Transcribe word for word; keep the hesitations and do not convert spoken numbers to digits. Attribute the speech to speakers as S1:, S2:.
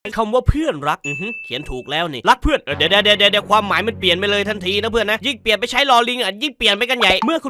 S1: คำว่าเพื่อนรักอือฮึเขียนถูกแล้วนี่รักเพื่อนเดี๋ยวเดี๋ยวเดี๋ยวความหมายมันเปลี่ยนไปเลยทันทีนะเพื่อนนะยิ่งเปลี่ยนไปใช้ลอลิงอ่ะยิ่งเปลี่ยนไปกันใหญ่เมื่อคุณ